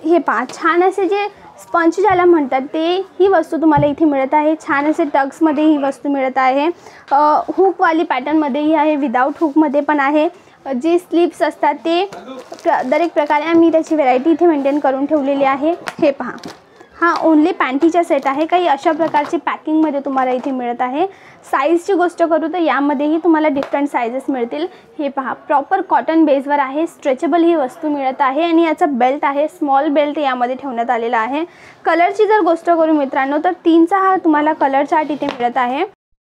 हे पहा, छान असे जे स्पंज ज्याला म्हणतात ते ही वस्तू तुम्हाला इथे मिळत आहे। छान असे टक्समध्ये ही वस्तू मिळत आहे। हुकवाली पॅटर्नमध्येही आहे, विदाऊट हुकमध्ये पण आहे। जे स्लीव्स असतात ते दर एक प्रकारे आम्ही त्याची व्हरायटी इथे मेंटेन करून ठेवलेली आहे। हे पहा, हा ओनली पॅन्टीचा सेट आहे। काही अशा प्रकारची पॅकिंगमध्ये तुम्हाला इथे मिळत आहे। साईजची गोष्ट करू तर यामध्येही तुम्हाला डिफरंट साइजेस मिळतील। हे पहा, प्रॉपर कॉटन बेसवर आहे, स्ट्रेचेबल ही वस्तू मिळत आहे आणि याचा बेल्ट आहे, स्मॉल बेल्ट यामध्ये ठेवण्यात आलेला आहे। कलरची जर गोष्ट करू मित्रांनो तर 3चा हा तुम्हाला कलर चार्ट इथे मिळत आहे।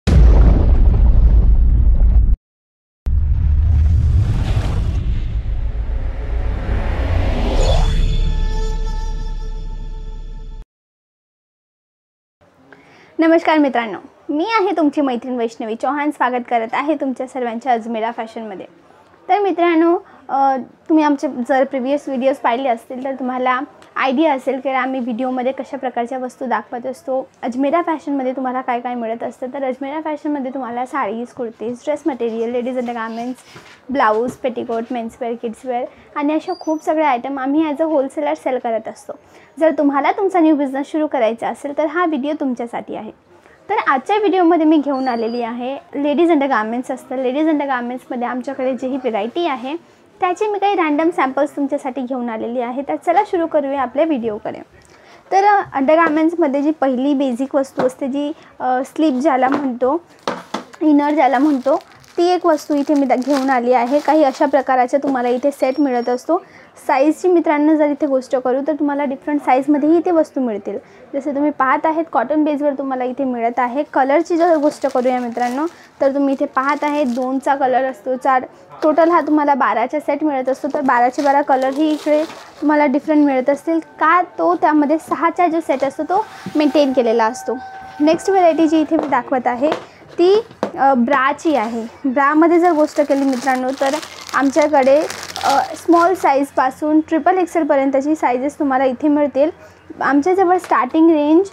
नमस्कार मित्रांनो, मी आहे तुमची मैत्रीण वैष्णवी चौहान। स्वागत करत आहे तुमच्या सर्वांच्या अजमेरा फॅशनमध्ये। तर मित्रांनो, तुम्ही आमचे जर प्रिव्हियस व्हिडिओज पाहिले असतील तर तुम्हाला आयडिया असेल की आम्ही व्हिडिओमध्ये कशा प्रकारच्या वस्तू दाखवत असतो। अजमेरा फॅशनमध्ये तुम्हाला काय काय मिळत असतं तर अजमेरा फॅशनमध्ये तुम्हाला saris, kurtis, dress material, ladies undergarments, blouse, petticoat, menswear, kidswear आणि अशा खूप सगळे आयटम आम्ही ॲज अ होलसेलर सेल करत असतो। जर तुम्हाला तुमचा न्यू बिझनेस सुरू करायचा असेल तर हा व्हिडिओ तुमच्यासाठी आहे। तर आजच्या व्हिडिओमध्ये मी घेऊन आलेली आहे लेडीज अंडरगार्मेंट्स असतं। लेडीज अंडरगार्मेंट्समध्ये आमच्याकडे जी ही व्हरायटी आहे त्याचे मी काही रँडम सॅम्पल्स तुमच्यासाठी घेऊन आलेली आहे। तर चला सुरू करूया आपल्या व्हिडिओकडे। तर अंडरगार्मेंट्समध्ये जी पहिली बेसिक वस्तू असते जी स्लीप ज्याला म्हणतो, इनर ज्याला म्हणतो, ती एक वस्तू इथे मी घेऊन आली आहे। काही अशा प्रकारचे तुम्हाला इथे सेट मिळत असतो। साईजची मित्रांनो जर इथे गोष्ट करू तर तुम्हाला डिफरंट साईजमध्येही इथे वस्तू मिळतील। जसे तुम्ही पाहत आहेत कॉटन बेसवर तुम्हाला इथे मिळत आहे। कलरची जर गोष्ट करूया मित्रांनो तर तुम्ही इथे पाहत आहे 2चा कलर असतो, 4 टोटल हा तुम्हाला 12चा सेट मिळत असतो। तर 12चे 12 कलरही इकडे तुम्हाला डिफरंट मिळत असतील का तो त्यामध्ये 6चा जो सेट असतो तो मेंटेन केलेला असतो। नेक्स्ट व्हरायटी जी इथे मी दाखवत आहे ती ब्राची आहे। ब्रामध्ये जर गोष्ट केली मित्रांनो तर आमच्याकडे स्मॉल साईजपासून XXL पर्यंतची साइजेस तुम्हाला इथे मिळतील। आमच्याजवळ स्टार्टिंग रेंज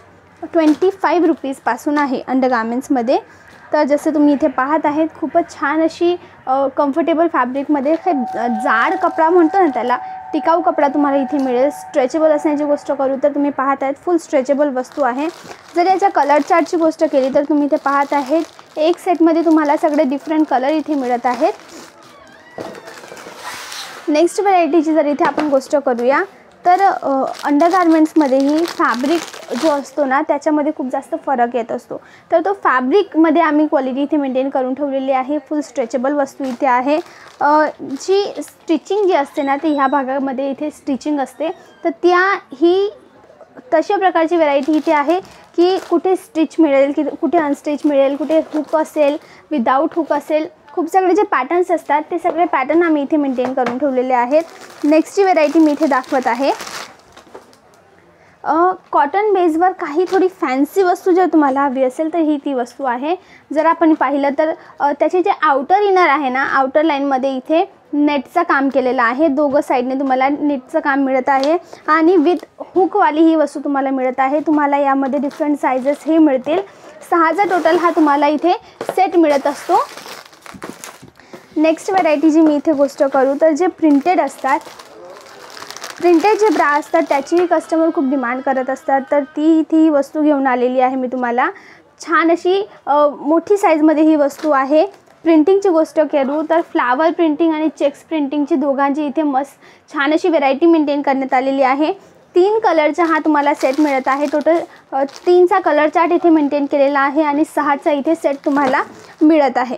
25 रुपीजपासून आहे अंडरगार्मेंट्समध्ये। तर जसं तुम्ही इथे पाहत आहेत खूपच छान अशी कम्फर्टेबल फॅब्रिकमध्ये जाड कपडा म्हणतो ना त्याला, टिकाऊ कपडा तुम्हाला इथे मिळेल। स्ट्रेचेबल असण्याची गोष्ट करू तर तुम्ही पाहत आहेत फुल स्ट्रेचेबल वस्तू आहे। जर याच्या कलर चार्टची गोष्ट केली तर तुम्ही इथे पाहत आहेत एक सेटमध्ये तुम्हाला सगळे डिफरंट कलर इथे मिळत आहेत। नेक्स्ट व्हरायटीची जर इथे आपण गोष्ट करूया तर अंडरगार्मेंट्समध्येही फॅब्रिक जो असतो ना त्याच्यामध्ये खूप जास्त फरक येत असतो। तर तो फॅब्रिकमध्ये आम्ही क्वालिटी इथे मेंटेन करून ठेवलेली आहे। फुल स्ट्रेचेबल वस्तू इथे आहे। जी स्टिचिंग जी असते ना ती ह्या भागामध्ये इथे स्टिचिंग असते। तर त्या ही तशा प्रकारची व्हरायटी इथे आहे की कुठे स्टिच मिळेल, की कुठे अनस्टिच मिळेल, कुठे हुक असेल, विदाऊट हुक असेल, खूप सगळे जे पॅटर्न्स असतात ते सगळे पॅटर्न आम्ही इथे मेंटेन करून ठेवलेले आहेत। नेक्स्टची व्हरायटी मी इथे दाखवत आहे कॉटन बेसवर काही थोडी फॅन्सी वस्तू जर तुम्हाला हवी असेल तर ही ती वस्तू आहे। जर आपण पाहिलं तर त्याचे जे आउटर इनर आहे ना, आउटर लाईनमध्ये इथे नेटचं काम केलेलं आहे। दोघं साईडने तुम्हाला नेटचं काम मिळत आहे आणि विथ हुकवाली ही वस्तू तुम्हाला मिळत आहे। तुम्हाला यामध्ये डिफरंट साइजेस हे मिळतील। 6चा टोटल हा तुम्हाला इथे सेट मिळत असतो। नेक्स्ट व्हरायटी जी मी इथे गोष्ट करू तर जे प्रिंटेड असतात, प्रिंटेड जे ब्रा असतात त्याचीही कस्टमर खूप डिमांड करत असतात। तर ती वस्तू घेऊन आलेली आहे मी तुम्हाला। छान अशी मोठी साईजमध्ये ही वस्तू आहे। प्रिंटिंगची गोष्ट करू तर फ्लावर प्रिंटिंग आणि चेक्स प्रिंटिंगची दोघांची इथे मस्त छान अशी व्हरायटी मेंटेन करण्यात आलेली आहे। 3 कलरचा हा तुम्हाला सेट मिळत आहे। टोटल 3चा कलर चार्ट इथे मेंटेन केलेला आहे आणि 6चा इथे सेट तुम्हाला मिळत आहे।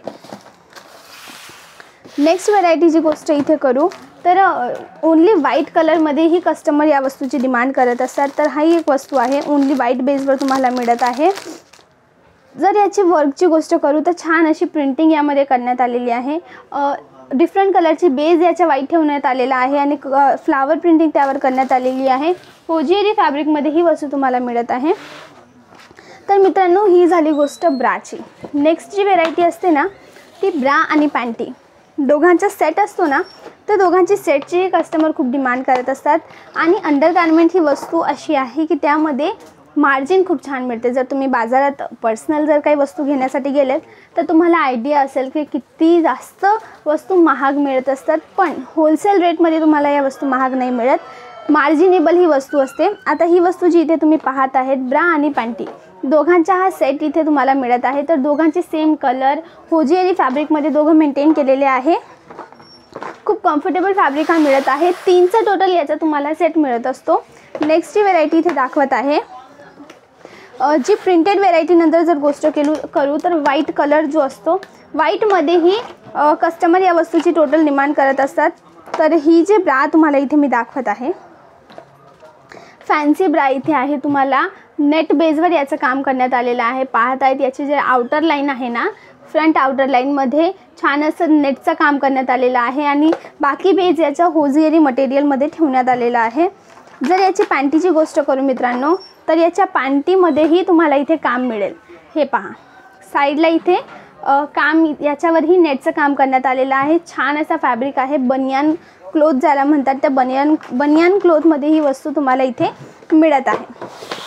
नेक्स्ट व्हरायटीची गोष्ट इथे करू तर ओनली व्हाईट कलरमध्ये ही कस्टमर या वस्तूची डिमांड करत असतात। तर ही एक वस्तू आहे ओनली व्हाईट बेसवर तुम्हाला मिळत आहे। जर याची वर्कची गोष्ट करू तर छान अशी प्रिंटिंग यामध्ये करण्यात आलेली आहे। डिफरंट कलरची बेस याच्या व्हाईट ठेवण्यात आलेला आहे आणि फ्लावर प्रिंटिंग त्यावर करण्यात आलेली आहे। होजियरी फॅब्रिकमध्ये ही वस्तू तुम्हाला मिळत आहे। तर मित्रांनो ही झाली गोष्ट ब्राची। नेक्स्ट जी व्हरायटी असते ना ती ब्रा आणि पॅन्टी दोघांचा सेट असतो ना, तर दोघांची सेटची कस्टमर खूप डिमांड करत असतात। आणि अंडरगार्मेंट ही वस्तू अशी आहे की त्यामध्ये मार्जिन खूप छान मिळते। जर तुम्ही बाजारात पर्सनल जर काही वस्तू घेण्यासाठी गेलेत तर तुम्हाला आयडिया असेल की किती जास्त वस्तू महाग मिळत असतात, पण होलसेल रेटमध्ये तुम्हाला या वस्तू महाग नाही मिळत। मार्जिनेबल ही वस्तू असते। आता ही वस्तू जी इथे तुम्ही पाहत आहेत, ब्रा आणि पॅन्टी दोघांचा हा सेट इथे तुम्हाला मिळत आहे। तर दोघांचे सेम कलर, होजियरी फॅब्रिकमध्ये दोघं मेंटेन केलेले आहे। खूप कम्फर्टेबल फॅब्रिक हा मिळत आहे। 3चा टोटल याचा तुम्हाला सेट मिळत असतो। नेक्स्ट व्हेरायटी इथे दाखवत आहे, जी प्रिंटेड व्हेरायटी नंतर जर गोष्ट करू तर व्हाईट कलर जो असतो, व्हाईटमध्येही कस्टमर या वस्तूची टोटल डिमांड करत असतात। तर ही जी ब्रा तुम्हाला इथे मी दाखवत आहे, फॅन्सी ब्रा इथे आहे। तुम्हाला नेट बेसवर याचं काम करण्यात आलेलं आहे। पाहत आहेत याची जे आउटर लाईन आहे ना, फ्रंट आउटर लाईनमध्ये छान असं नेटचं काम करण्यात आलेलं आहे आणि बाकी बेस याच्या होजियरी मटेरियलमध्ये ठेवण्यात आलेलं आहे। जर याची पॅन्टीची गोष्ट करू मित्रांनो, तर याच्या पॅन्टीमध्येही तुम्हाला इथे काम मिळेल। हे पहा, साईडला इथे काम याच्यावरही नेटचं काम करण्यात आलेलं आहे। छान असा फॅब्रिक आहे। बनियान क्लोथ ज्याला म्हणतात, त्या बनियान क्लोथमध्ये ही वस्तू तुम्हाला इथे मिळत आहे।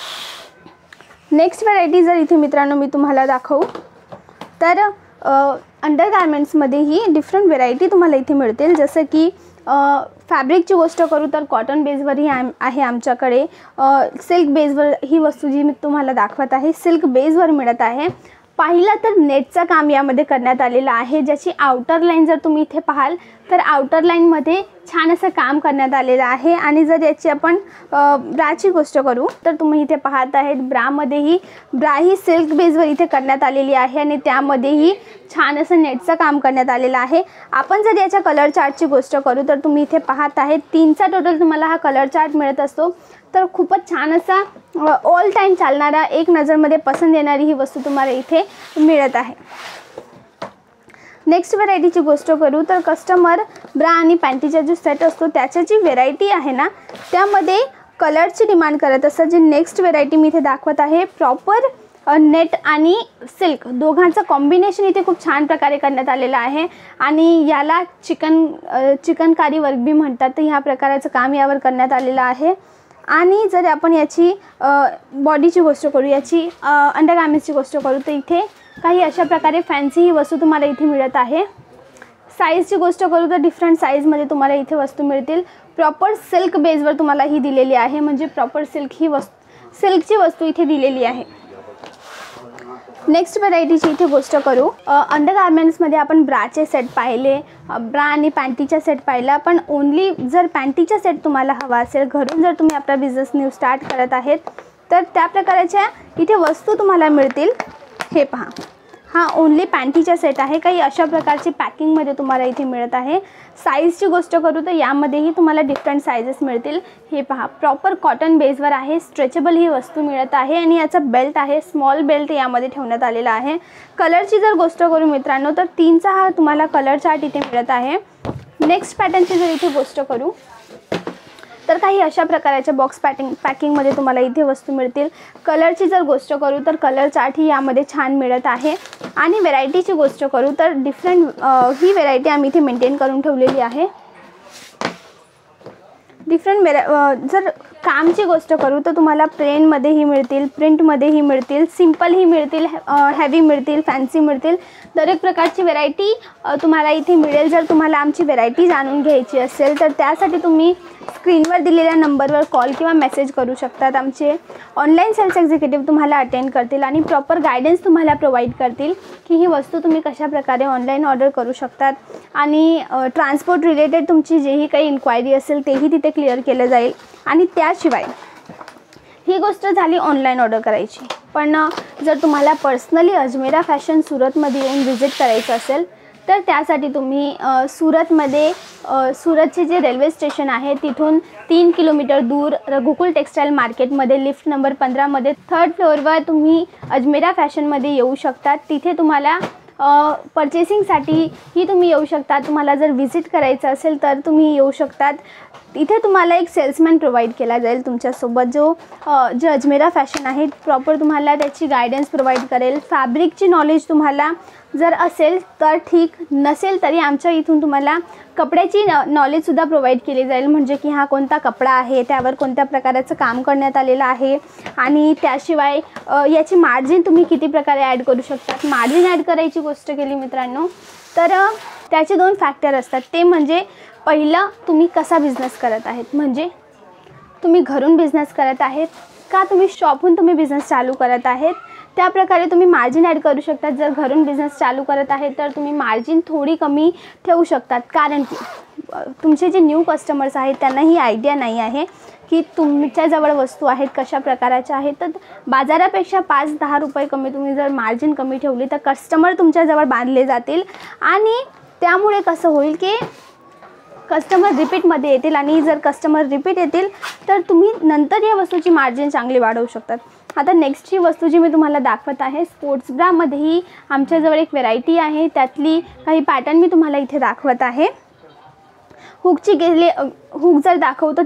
नेक्स्ट व्हरायटी जर इथे मित्रांनो मी तुम्हाला दाखवू तर अंडर गारमेंट्समध्येही डिफरंट व्हरायटी तुम्हाला इथे मिळतील। जसं की फॅब्रिकची गोष्ट करू तर कॉटन बेसवरही आहे आमच्याकडे। सिल्क बेसवर ही वस्तू जी मी तुम्हाला दाखवत आहे, सिल्क बेसवर मिळत आहे। पाहिलं तर नेटचं काम यामध्ये करण्यात आलेलं आहे, ज्याची आउटर लाईन जर तुम्ही इथे पाहाल तर आउटर लाईनमध्ये छान असं काम करण्यात आलेलं आहे। आणि जर याची आपण ब्राची गोष्ट करू तर तुम्ही इथे पाहत आहेत, ब्रा ही सिल्क बेसवर इथे करण्यात आलेली आहे आणि त्यामध्येही छान असं नेटचं काम करण्यात आलेलं आहे। आपण जर याच्या कलर चार्टची गोष्ट करू तर तुम्ही इथे पाहत आहेत, 3चा टोटल तुम्हाला हा कलर चार्ट मिळत असतो। तर खूपच छान असा ऑल टाईम चालणारा, एक नजरमध्ये पसंत येणारी ही वस्तू तुम्हाला इथे मिळत आहे। नेक्स्ट व्हरायटीची गोष्ट करू तर कस्टमर ब्रा आणि पॅन्टीचा जो सेट असतो त्याची जी व्हेरायटी आहे ना, त्यामध्ये कलरची डिमांड करत असतात। जी नेक्स्ट व्हेरायटी मी इथे दाखवत आहे, प्रॉपर नेट आणि सिल्क दोघांचं कॉम्बिनेशन इथे खूप छान प्रकारे करण्यात आलेलं आहे आणि याला चिकनकारी वर्क बी म्हणतात। तर ह्या प्रकाराचं काम यावर करण्यात आलेलं आहे। आणि जर आपण याची बॉडीची गोष्ट करू, याची अंडरगार्मेंट्सची गोष्ट करू तर इथे काही अशा प्रकारे फॅन्सी ही वस्तू तुम्हाला इथे मिळत आहे। साईजची गोष्ट करू तर डिफरंट साईजमध्ये तुम्हाला इथे वस्तू मिळतील। प्रॉपर सिल्क बेसवर तुम्हाला ही दिलेली आहे, म्हणजे प्रॉपर सिल्कची वस्तू इथे दिलेली आहे। नेक्स्ट व्हरायटीची इथे गोष्ट करू, अंडरगार्मेंट्समध्ये आपण ब्राचे सेट पाहिले, ब्रा आणि पॅन्टीचा सेट पाहिला। पण ओनली जर पॅन्टीचा सेट तुम्हाला हवा असेल, घरून जर तुम्ही आपला बिझनेस न्यू स्टार्ट करत आहेत तर त्या प्रकारच्या इथे वस्तू तुम्हाला मिळतील। हे पहा, हा ओनली पॅन्टीचा सेट आहे। काही अशा प्रकारची पॅकिंगमध्ये तुम्हाला इथे मिळत आहे। साईजची गोष्ट करू तर यामध्येही तुम्हाला डिफरंट साईजेस मिळतील। हे पहा, प्रॉपर कॉटन बेसवर आहे, स्ट्रेचेबल ही वस्तू मिळत आहे आणि याचा बेल्ट आहे, स्मॉल बेल्ट यामध्ये ठेवण्यात आलेला आहे। कलरची जर गोष्ट करू मित्रांनो तर 3चा हा तुम्हाला कलर चार्ट इथे मिळत आहे। नेक्स्ट पॅटर्नची जर इथे गोष्ट करू तर काही अशा प्रकारच्या बॉक्स पॅकिंगमध्ये तुम्हाला इथे वस्तू मिळतील। कलरची जर गोष्ट करू तर कलर चार्ट ही यामध्ये छान मिळत आहे। आणि व्हेरायटीची गोष्ट करू तर डिफरंट ही व्हेरायटी आम्ही इथे मेंटेन करून ठेवलेली आहे। जर कामची गोष्ट करू तर तुम्हाला प्लेनमध्येही मिळतील, प्रिंटमध्येही मिळतील, सिम्पलही मिळतील, हेवी मिळतील, फॅन्सी मिळतील। दरेक प्रकारची व्हेरायटी तुम्हाला इथे मिळेल। जर तुम्हाला आमची व्हेरायटी जाणून घ्यायची असेल तर त्यासाठी तुम्ही स्क्रीनवर दिलेल्या नंबरवर कॉल किंवा मेसेज करू शकतात। आमचे ऑनलाईन सेल्स एक्झिक्युटिव्ह तुम्हाला अटेंड करतील आणि प्रॉपर गायडन्स तुम्हाला प्रोव्हाइड करतील की ही वस्तू तुम्ही कशा प्रकारे ऑनलाईन ऑर्डर करू शकतात आणि ट्रान्सपोर्ट रिलेटेड तुमची जेही काही इन्क्वायरी असेल तेही तिथे क्लिअर केलं जाईल। आणि त्याशिवाय ही गोष्ट झाली ऑनलाईन ऑर्डर करायची, पण जर तुम्हाला पर्सनली अजमेरा फॅशन सुरतमध्ये येऊन व्हिजिट करायचं असेल तर त्यासाठी तुम्ही सुरतचे जे रेल्वे स्टेशन आहे तिथून 3 किलोमीटर दूर रघुकुल टेक्सटाईल मार्केटमध्ये लिफ्ट नंबर 15मध्ये 3rd फ्लोअरवर तुम्ही अजमेरा फॅशनमध्ये येऊ शकतात। तिथे तुम्हाला परचेसिंगसाठी ही तुम्ही येऊ शकता। तुम्हाला जर व्हिजिट करायचं असेल तर तुम्ही येऊ शकतात। इथे तुम्हाला एक सेल्समॅन प्रोव्हाइड केला जाईल तुमच्यासोबत, जो अजमेरा फॅशन आहे प्रॉपर तुम्हाला त्याची गायडन्स प्रोव्हाइड करेल। फॅब्रिकची नॉलेज तुम्हाला जर असेल तर ठीक, नसेल तरी आमच्या इथून तुम्हाला कपड्याची नॉलेजसुद्धा प्रोव्हाइड केली जाईल, म्हणजे की हा कोणता कपडा आहे, त्यावर कोणत्या प्रकाराचं काम करण्यात आलेलं आहे आणि त्याशिवाय याची मार्जिन तुम्ही किती प्रकारे ॲड करू शकतात। मार्जिन ॲड करायची गोष्ट केली मित्रांनो तर त्याचे 2 फॅक्टर असतात। ते म्हणजे पहिलं, तुम्ही कसा बिझनेस करत आहेत, म्हणजे तुम्ही घरून बिझनेस करत आहेत का तुम्ही शॉपहून तुम्ही बिझनेस चालू करत आहेत, त्याप्रकारे तुम्ही मार्जिन ॲड करू शकतात. जर घरून बिझनेस चालू करत आहे तर तुम्ही मार्जिन थोडी कमी ठेवू शकतात, कारण की तुमचे जे न्यू कस्टमर्स आहेत त्यांना ही आयडिया नाही आहे की तुमच्याजवळ वस्तू आहेत कशा प्रकारच्या आहेत. तर बाजारापेक्षा 5-10 रुपये कमी तुम्ही जर मार्जिन कमी ठेवली तर कस्टमर तुमच्याजवळ बांधले जातील आणि त्यामुळे कसं होईल की कस्टमर रिपीटमध्ये येतील आणि जर कस्टमर रिपीट येतील तर तुम्ही नंतर या वस्तूची मार्जिन चांगली वाढवू शकतात. आता नेक्स्टची वस्तू जी मी तुम्हाला दाखवत आहे, स्पोर्ट्स ब्रामध्येही आमच्याजवळ एक व्हेरायटी आहे. त्यातली काही पॅटर्न मी तुम्हाला इथे दाखवत आहे. हुकची गेले हुक जर दाखवतो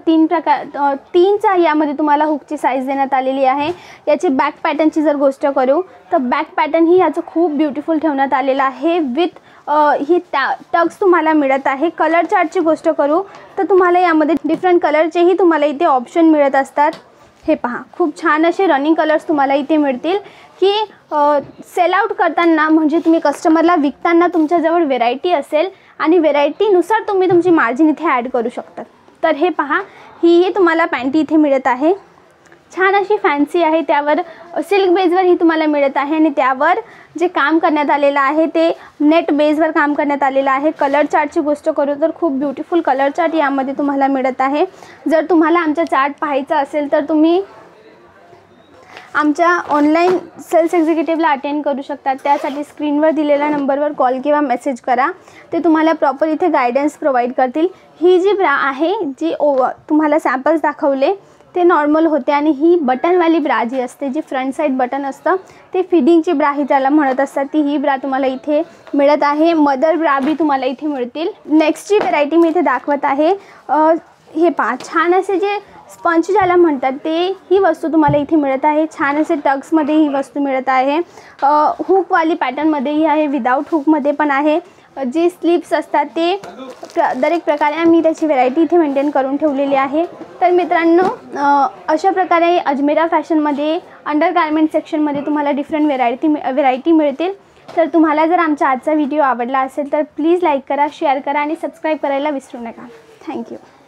3चा यामध्ये तुम्हाला हुकची साईज देण्यात आलेली आहे. याची बॅक पॅटर्नची जर गोष्ट करू तर बॅक पॅटर्न ही याचं खूप ब्युटिफुल ठेवण्यात आलेलं आहे. विथ ही टक्स तुम्हाला मिळत आहे. कलर चार्टची गोष्ट करू तर तुम्हाला यामध्ये डिफरंट कलरचेही तुम्हाला इथे ऑप्शन मिळत असतात. हे पहा, खूप छान असे रनिंग कलर्स तुम्हाला इथे मिळतील की सेल आउट करताना म्हणजे तुम्ही कस्टमरला विकताना तुमच्याजवळ व्हेरायटी असेल आणि व्हेरायटीनुसार तुम्ही तुमची मार्जिन इथे ॲड करू शकतात. तर हे पहा, ही तुम्हाला पॅन्टी इथे मिळत आहे. छान अशी फॅन्सी आहे, त्यावर सिल्क बेसवर ही तुम्हाला मिळत आहे आणि त्यावर जे काम करण्यात आलेलं आहे ते नेट बेसवर काम करण्यात आलेलं आहे. कलर चार्टची गोष्ट करू तर खूप ब्युटिफुल कलर चार्ट यामध्ये तुम्हाला मिळत आहे. जर तुम्हाला आमचा चार्ट पाहायचा असेल तर तुम्ही आमच्या ऑनलाईन सेल्स एक्झिक्युटिव्हला अटेंड करू शकतात. त्यासाठी स्क्रीनवर दिलेल्या नंबरवर कॉल किंवा मेसेज करा. ते तुम्हाला प्रॉपर इथे गायडन्स प्रोव्हाइड करतील. ही जी ब्रा आहे जी तुम्हाला सॅम्पल्स दाखवले ते नॉर्मल होते आणि ही बटनवाली ब्रा जी असते, जी फ्रंट साईड बटन असतं ते फिडिंगची ब्रा ही त्याला म्हणत असतात, ती ही ब्रा तुम्हाला इथे मिळत आहे. मदर ब्रा बी तुम्हाला इथे मिळतील. नेक्स्टची व्हेरायटी मी इथे दाखवत आहे. हे पहा, छान असे जे स्पंज ज्याला म्हणतात ते ही वस्तू तुम्हाला इथे मिळत आहे. छान असे टक्समध्ये ही वस्तू मिळत आहे. हुकवाली पॅटर्नमध्येही आहे, विदाऊट हुकमध्ये पण आहे. जे स्लीव्स असतात ते दरेक प्रकारे आम्ही त्याची व्हेरायटी इथे मेंटेन करून ठेवलेली आहे. तर मित्रांनो, अशा प्रकारे अजमेरा फॅशनमध्ये अंडर गार्मेंट सेक्शनमध्ये तुम्हाला डिफरंट व्हेरायटी मिळतील. तर तुम्हाला जर आमचा आजचा व्हिडिओ आवडला असेल तर प्लीज लाईक करा, शेअर करा आणि सबस्क्राईब करायला विसरू नका. थँक्यू.